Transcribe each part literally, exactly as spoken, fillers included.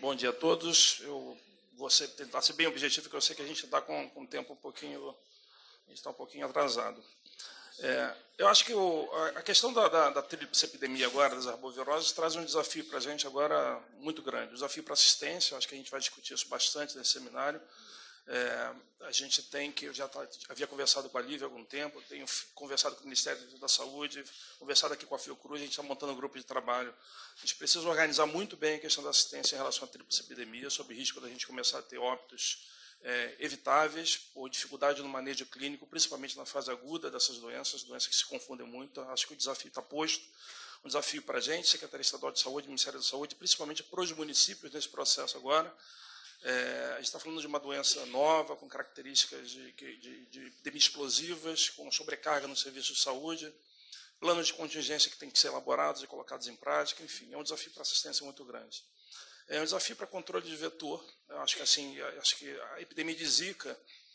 bom dia a todos. Eu vou ser, tentar ser bem objetivo, porque eu sei que a gente está com, com o tempo um pouquinho, a gente está um pouquinho atrasado. É, eu acho que o, a questão da, da, da tríplice epidemia agora, das arboviroses, traz um desafio para a gente agora muito grande. Um desafio para a assistência, eu acho que a gente vai discutir isso bastante nesse seminário. É, a gente tem que, eu já tá, havia conversado com a Lívia há algum tempo, tenho conversado com o Ministério da Saúde, conversado aqui com a Fiocruz, a gente está montando um grupo de trabalho. A gente precisa organizar muito bem a questão da assistência em relação à tríplice epidemia, sob risco da gente começar a ter óbitos é, evitáveis por dificuldade no manejo clínico, principalmente na fase aguda dessas doenças, doenças que se confundem muito. Acho que o desafio está posto, um desafio para a gente, Secretaria Estadual de Saúde, Ministério da Saúde, principalmente para os municípios nesse processo agora. É, a gente está falando de uma doença nova, com características de, de, de epidemia explosivas, com sobrecarga no serviço de saúde, planos de contingência que têm que ser elaborados e colocados em prática, enfim, é um desafio para assistência muito grande. É um desafio para controle de vetor. Eu acho que, assim, acho que a epidemia de Zika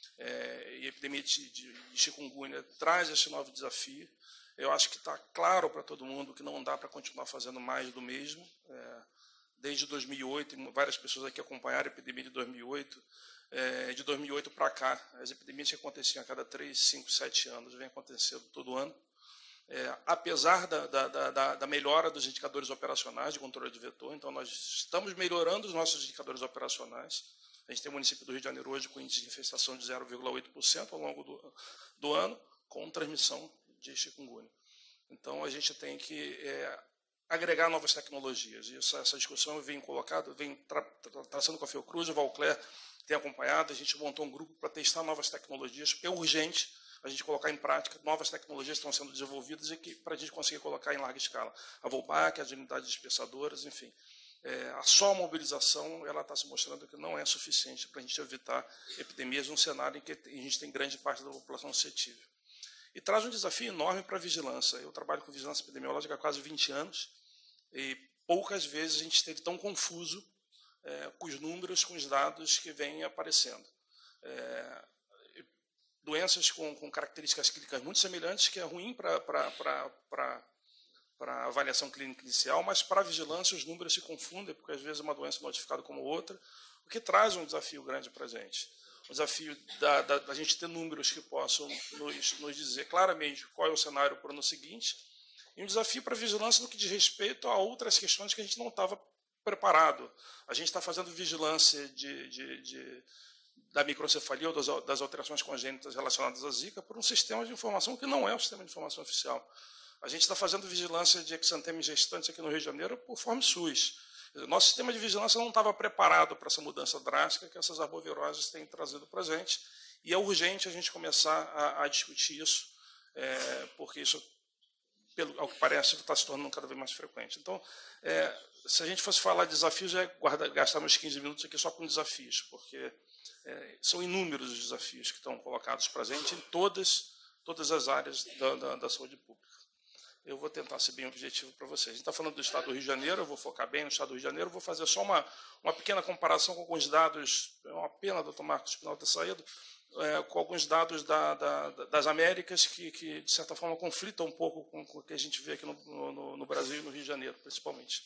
é, e a epidemia de, de, de chikungunya traz esse novo desafio. Eu acho que está claro para todo mundo que não dá para continuar fazendo mais do mesmo. É, Desde dois mil e oito, várias pessoas aqui acompanharam a epidemia de dois mil e oito. É, de dois mil e oito para cá, as epidemias que aconteciam a cada três, cinco, sete anos, vem acontecendo todo ano. É, apesar da, da, da, da melhora dos indicadores operacionais de controle de vetor, então nós estamos melhorando os nossos indicadores operacionais. A gente tem o município do Rio de Janeiro hoje com índice de infestação de zero vírgula oito por cento ao longo do, do ano, com transmissão de chikungunya. Então, a gente tem que é, agregar novas tecnologias. E essa, essa discussão vem colocada, vem tra, tra, traçando com a Fiocruz, o Valcler tem acompanhado, a gente montou um grupo para testar novas tecnologias, porque é urgente a gente colocar em prática novas tecnologias que estão sendo desenvolvidas e que para a gente conseguir colocar em larga escala. A Volpac, as unidades dispersadoras, enfim. É, a só mobilização ela está se mostrando que não é suficiente para a gente evitar epidemias num cenário em que a gente tem grande parte da população suscetível. E traz um desafio enorme para a vigilância. Eu trabalho com vigilância epidemiológica há quase vinte anos e poucas vezes a gente esteve tão confuso é, com os números, com os dados que vêm aparecendo. É, doenças com, com características clínicas muito semelhantes, que é ruim para a avaliação clínica inicial, mas para a vigilância os números se confundem, porque às vezes uma doença é notificada como outra, o que traz um desafio grande para a gente. O desafio da, da, da gente ter números que possam nos, nos dizer claramente qual é o cenário para o ano seguinte, e um desafio para a vigilância no que diz respeito a outras questões que a gente não estava preparado. A gente está fazendo vigilância de, de, de, da microcefalia ou das, das alterações congênitas relacionadas à Zika por um sistema de informação que não é o sistema de informação oficial. A gente está fazendo vigilância de exantema gestantes aqui no Rio de Janeiro por FormSUS. Nosso sistema de vigilância não estava preparado para essa mudança drástica que essas arboviroses têm trazido para a gente, e é urgente a gente começar a, a discutir isso, é, porque isso, pelo, ao que parece, está se tornando cada vez mais frequente. Então, é, se a gente fosse falar de desafios, já guarda, gastar uns quinze minutos aqui só com desafios, porque é, são inúmeros os desafios que estão colocados para a gente em todas, todas as áreas da, da, da saúde pública. Eu vou tentar ser bem objetivo para vocês. A gente está falando do Estado do Rio de Janeiro, eu vou focar bem no Estado do Rio de Janeiro, vou fazer só uma, uma pequena comparação com alguns dados, é uma pena, doutor Marcos Spinal ter saído, é, com alguns dados da, da, das Américas que, que, de certa forma, conflitam um pouco com, com o que a gente vê aqui no, no, no Brasil e no Rio de Janeiro, principalmente.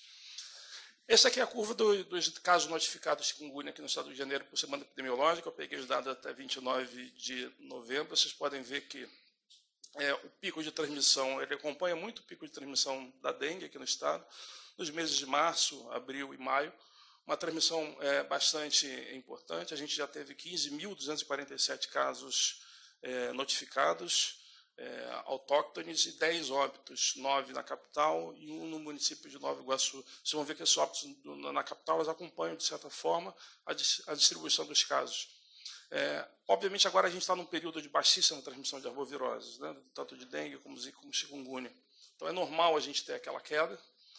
Essa aqui é a curva do, dos casos notificados de chikungunya aqui no Estado do Rio de Janeiro por semana epidemiológica. Eu peguei os dados até vinte e nove de novembro, vocês podem ver que É, o pico de transmissão, ele acompanha muito o pico de transmissão da dengue aqui no estado, nos meses de março, abril e maio, uma transmissão é, bastante importante. A gente já teve quinze mil duzentos e quarenta e sete casos é, notificados, é, autóctones, e dez óbitos, nove na capital e um no município de Nova Iguaçu. Vocês vão ver que esses óbitos na capital elas acompanham, de certa forma, a, a distribuição dos casos. É, obviamente, agora a gente está num período de baixíssima transmissão de arboviroses, né, tanto de dengue como zika como chikungunya. Então, é normal a gente ter aquela queda.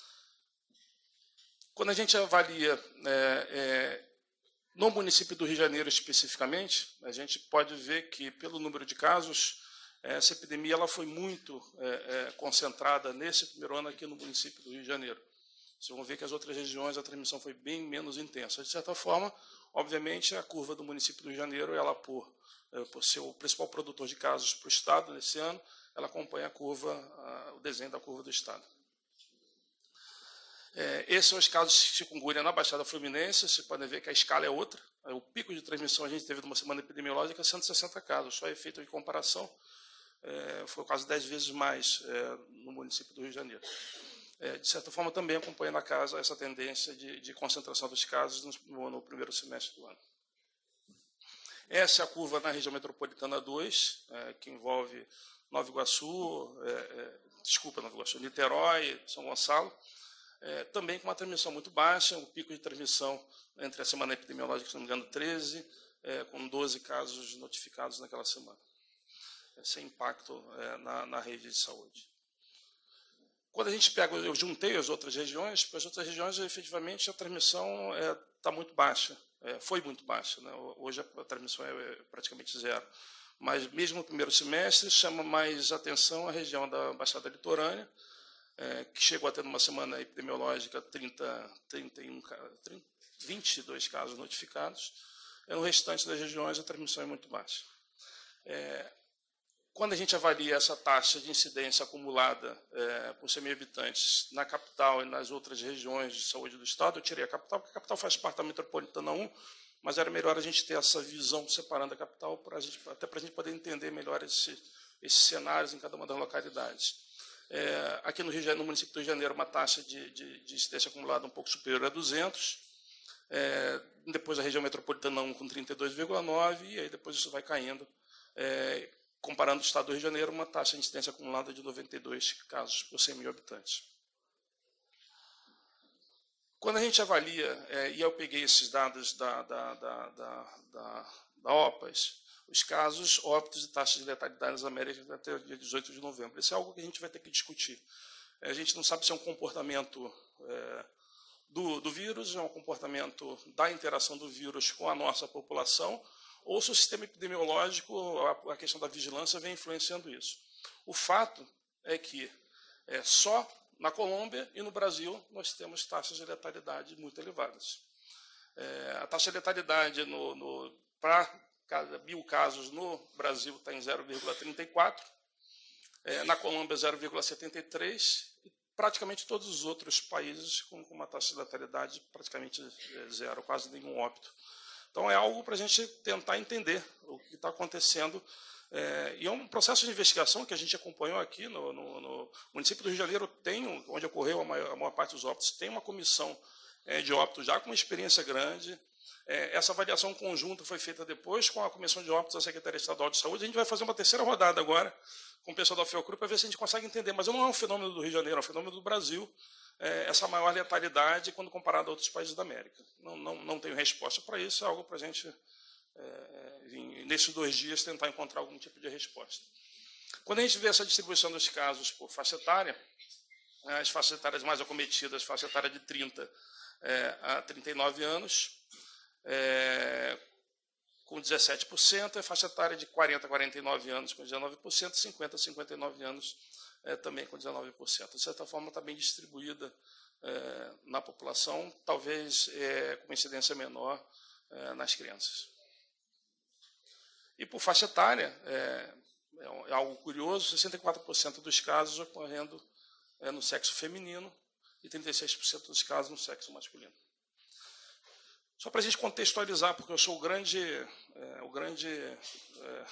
Quando a gente avalia é, é, no município do Rio de Janeiro especificamente, a gente pode ver que, pelo número de casos, essa epidemia ela foi muito é, é, concentrada nesse primeiro ano aqui no município do Rio de Janeiro. Vocês vão ver que as outras regiões a transmissão foi bem menos intensa. De certa forma, obviamente, a curva do município do Rio de Janeiro, ela por, por ser o principal produtor de casos para o Estado nesse ano, ela acompanha a curva, a, o desenho da curva do Estado. É, esses são os casos de chikungunya na Baixada Fluminense. Vocês podem ver que a escala é outra. O pico de transmissão a gente teve numa semana epidemiológica cento e sessenta casos. Só efeito de comparação, é, foi quase dez vezes mais é, no município do Rio de Janeiro. É, de certa forma, também acompanha na casa essa tendência de, de concentração dos casos no, no primeiro semestre do ano. Essa é a curva na região metropolitana dois, é, que envolve Nova Iguaçu, é, é, desculpa, Nova Iguaçu, Niterói, São Gonçalo, é, também com uma transmissão muito baixa, o pico de transmissão entre a semana epidemiológica, se não me engano, treze, é, com doze casos notificados naquela semana, é, sem impacto é, na, na rede de saúde. Quando a gente pega, eu juntei as outras regiões, para as outras regiões, efetivamente, a transmissão está é, muito baixa, é, foi muito baixa, né? Hoje a transmissão é praticamente zero. Mas mesmo no primeiro semestre, chama mais atenção a região da Baixada Litorânea, é, que chegou a ter numa semana epidemiológica trinta, trinta e um, trinta, vinte e dois casos notificados. E no restante das regiões, a transmissão é muito baixa. É, quando a gente avalia essa taxa de incidência acumulada é, por cem mil habitantes na capital e nas outras regiões de saúde do Estado, eu tirei a capital, porque a capital faz parte da metropolitana um, mas era melhor a gente ter essa visão separando a capital, pra gente, até para a gente poder entender melhor esse, esses cenários em cada uma das localidades. É, aqui no, Rio de Janeiro, no município do Rio de Janeiro, uma taxa de, de, de incidência acumulada um pouco superior a duzentos, é, depois a região metropolitana um com trinta e dois vírgula nove, e aí depois isso vai caindo, é, comparando o estado do Rio de Janeiro, uma taxa de incidência acumulada de noventa e dois casos por cem mil habitantes. Quando a gente avalia, é, e eu peguei esses dados da, da, da, da, da, da O P A S, os casos, óbitos e taxas de letalidade nas Américas até o dia dezoito de novembro. Isso é algo que a gente vai ter que discutir. A gente não sabe se é um comportamento é, do, do vírus, é um comportamento da interação do vírus com a nossa população, ou se o sistema epidemiológico, a, a questão da vigilância, vem influenciando isso. O fato é que é, só na Colômbia e no Brasil nós temos taxas de letalidade muito elevadas. É, a taxa de letalidade no, no, para cada mil casos no Brasil está em zero vírgula trinta e quatro, é, na Colômbia zero vírgula setenta e três, e praticamente todos os outros países com, com uma taxa de letalidade praticamente zero, quase nenhum óbito. Então é algo para a gente tentar entender o que está acontecendo. É, e é um processo de investigação que a gente acompanhou aqui no, no, no município do Rio de Janeiro, tem, onde ocorreu a maior, a maior parte dos óbitos, tem uma comissão é, de óbitos já com uma experiência grande. É, essa avaliação conjunta foi feita depois com a Comissão de Óbitos da Secretaria Estadual de Saúde. A gente vai fazer uma terceira rodada agora com o pessoal da Fiocruz para ver se a gente consegue entender. Mas não é um fenômeno do Rio de Janeiro, é um fenômeno do Brasil, é, essa maior letalidade quando comparado a outros países da América. Não, não, não tenho resposta para isso, é algo para a gente, é, nesses dois dias, tentar encontrar algum tipo de resposta. Quando a gente vê essa distribuição dos casos por faixa etária, as faixas etárias mais acometidas, faixa etária de trinta é, a trinta e nove anos, É, com dezessete por cento, a faixa etária de quarenta a quarenta e nove anos com dezenove por cento, cinquenta a cinquenta e nove anos é, também com dezenove por cento. De certa forma, está bem distribuída é, na população, talvez é, com incidência menor é, nas crianças. E por faixa etária, é, é algo curioso, sessenta e quatro por cento dos casos ocorrendo é, no sexo feminino e trinta e seis por cento dos casos no sexo masculino. Só para a gente contextualizar, porque eu sou o grande, é, o grande, é,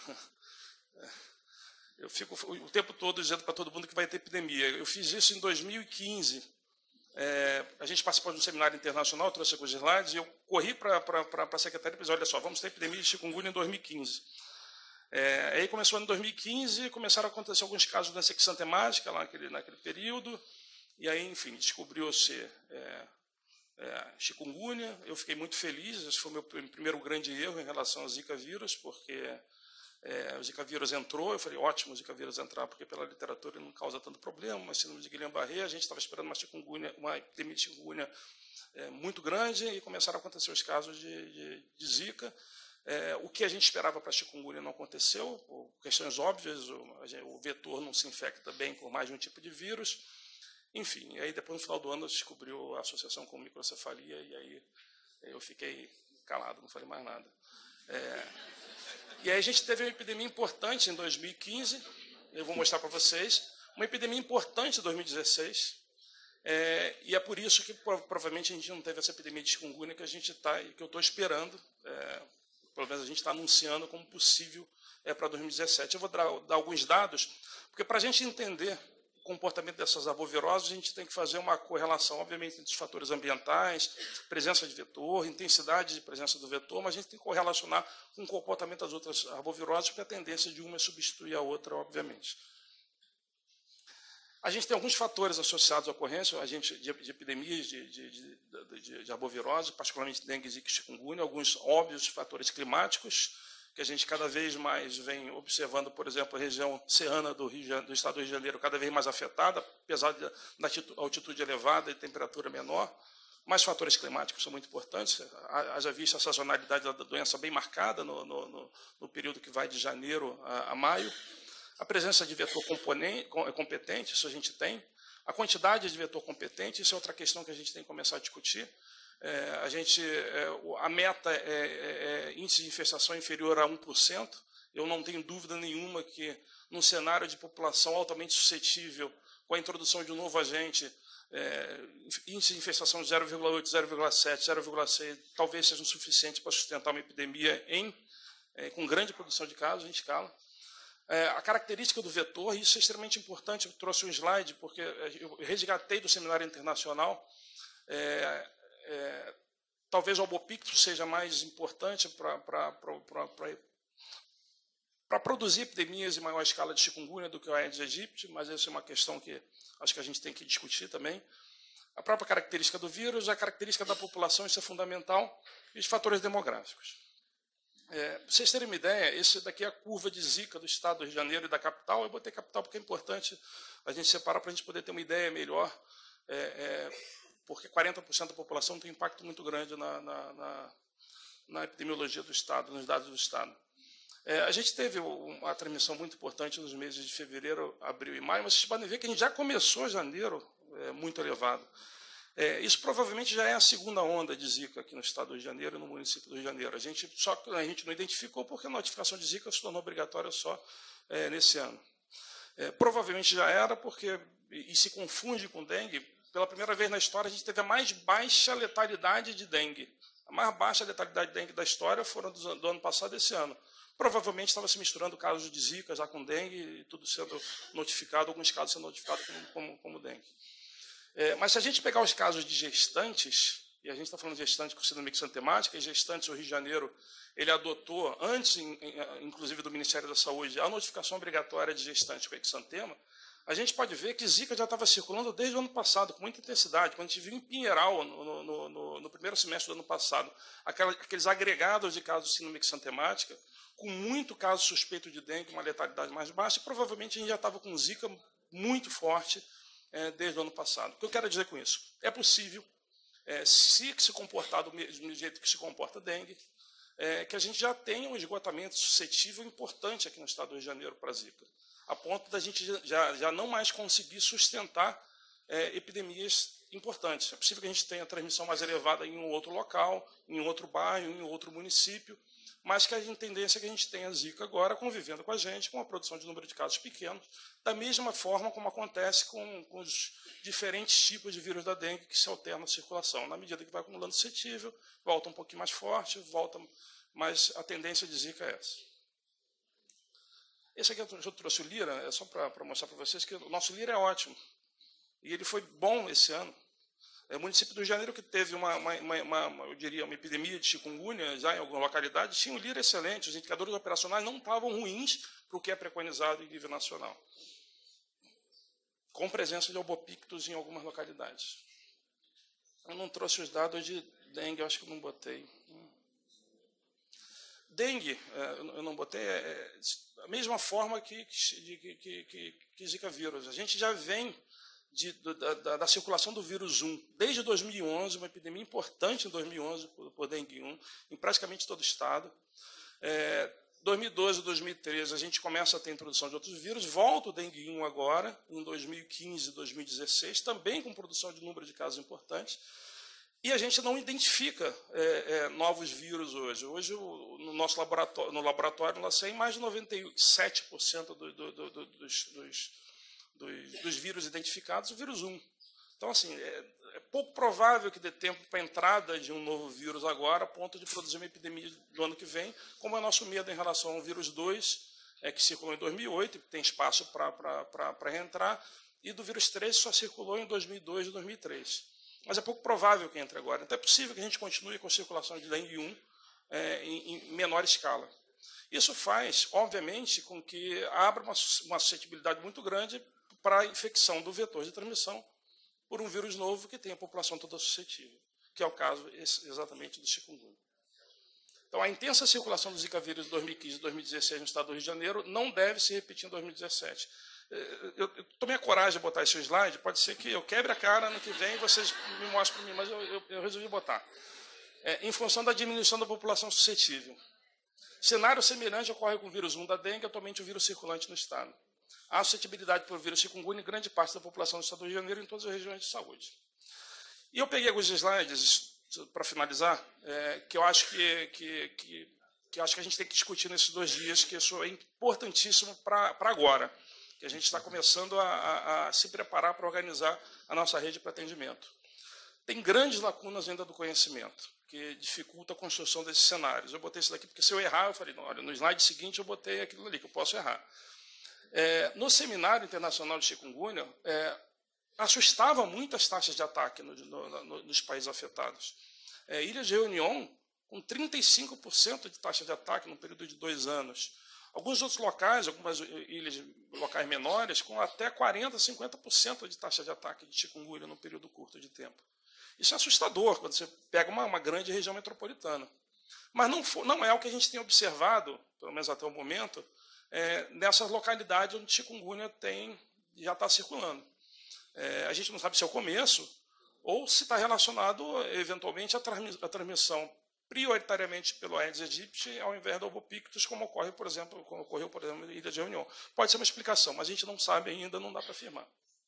eu fico o tempo todo dizendo para todo mundo que vai ter epidemia. Eu fiz isso em dois mil e quinze. É, a gente participou de um seminário internacional, trouxe alguns slides, e eu corri para a secretaria e disse, olha só, vamos ter epidemia de chikungunya em dois mil e quinze. É, aí começou em dois mil e quinze, começaram a acontecer alguns casos de doença xantemática lá naquele, naquele período, e aí, enfim, descobriu-se é, é, chikungunya. Eu fiquei muito feliz, esse foi o meu primeiro grande erro em relação ao Zika vírus, porque é, o Zika vírus entrou, eu falei, ótimo o Zika vírus entrar, porque pela literatura ele não causa tanto problema, mas síndrome de Guillain-Barré, a gente estava esperando uma chikungunya, uma epidemia de chikungunya é, muito grande, e começaram a acontecer os casos de, de, de Zika. É, o que a gente esperava para a chikungunya não aconteceu, por questões óbvias, o, o vetor não se infecta bem com mais de um tipo de vírus. Enfim, aí depois no final do ano descobriu a associação com microcefalia, e aí eu fiquei calado, não falei mais nada. É, e aí a gente teve uma epidemia importante em dois mil e quinze, eu vou mostrar para vocês, uma epidemia importante em dois mil e dezesseis, É, e é por isso que provavelmente a gente não teve essa epidemia de chikungunya que a gente está, que eu estou esperando, é, pelo menos a gente está anunciando como possível é, para dois mil e dezessete. Eu vou dar, dar alguns dados, porque para a gente entender o comportamento dessas arboviroses, a gente tem que fazer uma correlação, obviamente, entre os fatores ambientais, presença de vetor, intensidade de presença do vetor, mas a gente tem que correlacionar com o comportamento das outras arboviroses, porque a tendência de uma é substituir a outra, obviamente. A gente tem alguns fatores associados à ocorrência a gente, de, de epidemias de, de, de, de, de arbovirose, particularmente dengue, zika e chikungunya, alguns óbvios fatores climáticos, que a gente cada vez mais vem observando, por exemplo, a região serrana do, Rio, do estado do Rio de Janeiro cada vez mais afetada, apesar da altitude elevada e temperatura menor. Mas fatores climáticos são muito importantes. Haja vista a sazonalidade da doença bem marcada no, no, no período que vai de janeiro a, a maio. A presença de vetor competente, isso a gente tem. A quantidade de vetor competente, isso é outra questão que a gente tem que começar a discutir. É, a, gente, é, a meta é, é, é índice de infestação inferior a um por cento. Eu não tenho dúvida nenhuma que, num cenário de população altamente suscetível, com a introdução de um novo agente, é, índice de infestação de zero vírgula oito, zero vírgula sete, zero vírgula seis, talvez seja o suficiente para sustentar uma epidemia em, é, com grande produção de casos em escala. É, a característica do vetor, isso é extremamente importante, eu trouxe um slide, porque eu resgatei do seminário internacional, é, é, talvez o albopictus seja mais importante para produzir epidemias em maior escala de chikungunya do que o Aedes aegypti, mas essa é uma questão que acho que a gente tem que discutir também. A própria característica do vírus, a característica da população, isso é fundamental, e os fatores demográficos. É, para vocês terem uma ideia, esse daqui é a curva de Zika do estado do Rio de Janeiro e da capital. Eu botei capital porque é importante a gente separar para a gente poder ter uma ideia melhor, é, é, porque quarenta por cento da população tem um impacto muito grande na, na, na, na epidemiologia do estado, nos dados do estado. É, a gente teve uma transmissão muito importante nos meses de fevereiro, abril e maio, mas vocês podem ver que a gente já começou janeiro é, muito elevado. É, isso provavelmente já é a segunda onda de Zika aqui no estado do Rio de Janeiro e no município do Rio de Janeiro. A gente, só que a gente não identificou porque a notificação de Zika se tornou obrigatória só é, nesse ano. É, provavelmente já era porque, e, e se confunde com dengue, pela primeira vez na história a gente teve a mais baixa letalidade de dengue. A mais baixa letalidade de dengue da história foram do, do ano passado e esse ano. Provavelmente estava se misturando casos de Zika já com dengue e tudo sendo notificado, alguns casos sendo notificados como, como, como dengue. É, mas se a gente pegar os casos de gestantes, e a gente está falando de gestantes com síndrome exantemática, e gestantes, o Rio de Janeiro, ele adotou, antes, inclusive, do Ministério da Saúde, a notificação obrigatória de gestantes com exantema, a gente pode ver que Zika já estava circulando desde o ano passado, com muita intensidade. Quando a gente viu em Pinheiral, no, no, no, no primeiro semestre do ano passado, aquela, aqueles agregados de casos de síndrome exantemática, com muito caso suspeito de dengue, uma letalidade mais baixa, e provavelmente a gente já estava com Zika muito forte, É, desde o ano passado. O que eu quero dizer com isso? É possível, é, se se comportar do mesmo jeito que se comporta a dengue, é, que a gente já tenha um esgotamento suscetível importante aqui no estado do Rio de Janeiro para a Zika, a ponto da gente já, já não mais conseguir sustentar é, epidemias importantes. É possível que a gente tenha transmissão mais elevada em um outro local, em um outro bairro, em um outro município, mas que a tendência é que a gente tenha Zika agora convivendo com a gente, com a produção de número de casos pequenos, da mesma forma como acontece com, com os diferentes tipos de vírus da dengue que se alternam na circulação. Na medida que vai acumulando suscetível, volta um pouquinho mais forte, volta, mas a tendência de Zika é essa. Esse aqui eu trouxe o Lira, é só para mostrar para vocês que o nosso Lira é ótimo. E ele foi bom esse ano. É o município do Rio de Janeiro que teve uma, uma, uma, uma, eu diria, uma epidemia de chikungunya já em alguma localidade, tinha um Lira excelente, os indicadores operacionais não estavam ruins para o que é preconizado em nível nacional, com presença de albopictus em algumas localidades. Eu não trouxe os dados de dengue, eu acho que eu não botei. Dengue, eu não botei, é a mesma forma que, que, que, que, que Zika vírus. A gente já vem De, da, da circulação do vírus um. Desde dois mil e onze, uma epidemia importante em dois mil e onze por, por dengue um, em praticamente todo o estado. É, dois mil e doze, dois mil e treze, a gente começa a ter a introdução de outros vírus, volta o dengue um agora, em dois mil e quinze, dois mil e dezesseis, também com produção de número de casos importantes, e a gente não identifica é, é, novos vírus hoje. Hoje, o, no nosso laboratório, no laboratório, no LACEN, mais de noventa e sete por cento do, do, do, do, dos, dos Dos, dos vírus identificados, o vírus um. Então, assim, é, é pouco provável que dê tempo para a entrada de um novo vírus agora, a ponto de produzir uma epidemia do ano que vem, como é o nosso medo em relação ao vírus dois, é, que circulou em dois mil e oito, que tem espaço para reentrar, e do vírus três, que só circulou em dois mil e dois e dois mil e três. Mas é pouco provável que entre agora. Então, é possível que a gente continue com circulação de dengue um é, em, em menor escala. Isso faz, obviamente, com que abra uma, uma suscetibilidade muito grande para a infecção do vetor de transmissão por um vírus novo que tem a população toda suscetível, que é o caso exatamente do chikungunya. Então, a intensa circulação do Zika vírus de dois mil e quinze e dois mil e dezesseis no estado do Rio de Janeiro não deve se repetir em dois mil e dezessete. Eu, eu tomei a coragem de botar esse slide, pode ser que eu quebre a cara no que vem e vocês me mostrem para mim, mas eu, eu, eu resolvi botar. É, em função da diminuição da população suscetível. Cenário semelhante ocorre com o vírus um da dengue, atualmente o vírus circulante no estado. Há suscetibilidade por vírus chikungunya em grande parte da população do estado do Rio de Janeiro em todas as regiões de saúde. E eu peguei alguns slides, para finalizar, é, que eu acho que, que, que, que, eu acho que a gente tem que discutir nesses dois dias, que isso é importantíssimo para agora, que a gente está começando a, a, a se preparar para organizar a nossa rede para atendimento. Tem grandes lacunas ainda do conhecimento, que dificulta a construção desses cenários. Eu botei isso daqui porque, se eu errar, eu falei, não, olha, no slide seguinte eu botei aquilo ali, que eu posso errar. É, no Seminário Internacional de Chikungunya, é, assustava muito as taxas de ataque no, no, no, nos países afetados. É, Ilha de Reunião, com trinta e cinco por cento de taxa de ataque no período de dois anos. Alguns outros locais, algumas ilhas locais menores, com até quarenta por cento, cinquenta por cento de taxa de ataque de chikungunya num período curto de tempo. Isso é assustador quando você pega uma, uma grande região metropolitana. Mas não, for, não é o que a gente tem observado, pelo menos até o momento, é, nessas localidades onde chikungunya tem, já está circulando. É, a gente não sabe se é o começo ou se está relacionado, eventualmente, à transmissão prioritariamente pelo Aedes aegypti, ao invés do Albopictus, como ocorre, por exemplo, como ocorreu, por exemplo, na Ilha de Reunião. Pode ser uma explicação, mas a gente não sabe ainda, não dá para afirmar.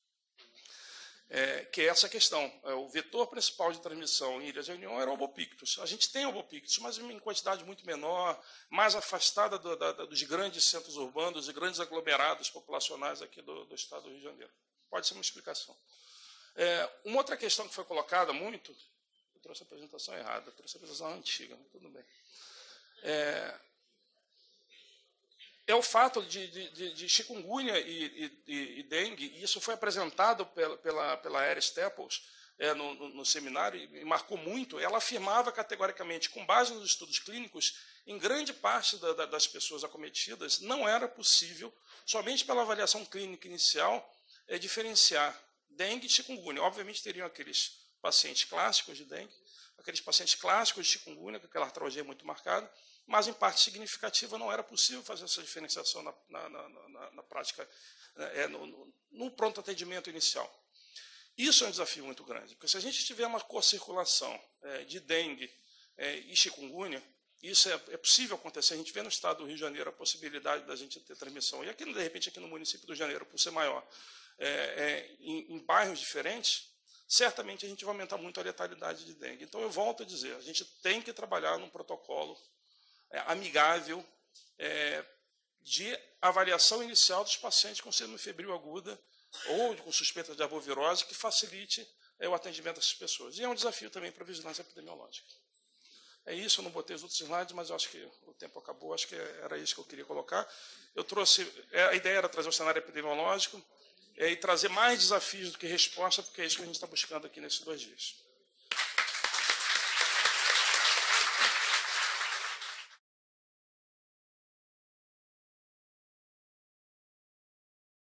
É, que é essa questão. É, o vetor principal de transmissão em Ilha de Reunião era o Albopictus. A gente tem Albopictus, mas em quantidade muito menor, mais afastada do, da, dos grandes centros urbanos e grandes aglomerados populacionais aqui do, do estado do Rio de Janeiro. Pode ser uma explicação. É, uma outra questão que foi colocada muito, eu trouxe a apresentação errada, eu trouxe a apresentação antiga, mas tudo bem. É, é o fato de, de, de chikungunya e, e, e dengue, e isso foi apresentado pela, pela, pela Aeres Staples é, no, no, no seminário, e marcou muito. Ela afirmava categoricamente, com base nos estudos clínicos, em grande parte da, da, das pessoas acometidas, não era possível, somente pela avaliação clínica inicial, é, diferenciar dengue e chikungunya. Obviamente, teriam aqueles pacientes clássicos de dengue, aqueles pacientes clássicos de chikungunya, com aquela artralgia muito marcada, mas, em parte significativa, não era possível fazer essa diferenciação na, na, na, na, na prática, é, no, no, no pronto atendimento inicial. Isso é um desafio muito grande, porque se a gente tiver uma co-circulação é, de dengue é, e chikungunya, isso é, é possível acontecer. A gente vê no estado do Rio de Janeiro a possibilidade da gente ter transmissão. E, aqui, de repente, aqui no município do Rio de Janeiro, por ser maior, é, é, em, em bairros diferentes, certamente a gente vai aumentar muito a letalidade de dengue. Então, eu volto a dizer, a gente tem que trabalhar num protocolo É, amigável é, de avaliação inicial dos pacientes com síndrome febril aguda ou com suspeita de arbovirose, que facilite é, o atendimento dessas pessoas. E é um desafio também para a vigilância epidemiológica. É isso, eu não botei os outros slides, mas eu acho que o tempo acabou, acho que era isso que eu queria colocar. Eu trouxe, a ideia era trazer o cenário epidemiológico é, e trazer mais desafios do que resposta, porque é isso que a gente está buscando aqui nesses dois dias.